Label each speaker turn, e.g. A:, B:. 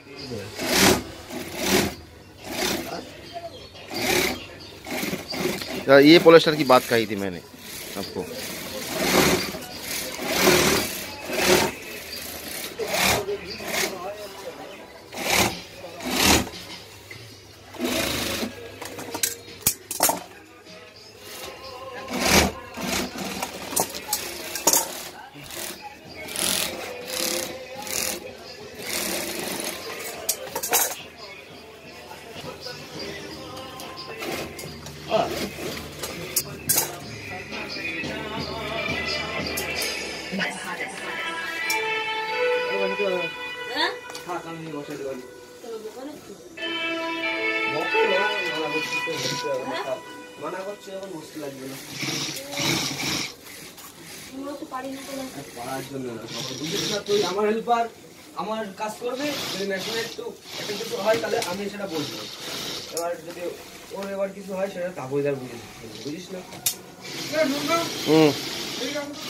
A: ये पॉलिस्टर की बात कही थी मैंने आपको।
B: মানা করছে এখন বুঝতে লাগবে না পারার জন্য না বুঝিস না তুই আমার হেল্পার আমার কাজ করবে যদি মেশিনে একটু কিছু হয় তাহলে আমি সেটা বলবো এবার যদি ওর এবার কিছু হয় সেটা তাবইদার বুঝিস না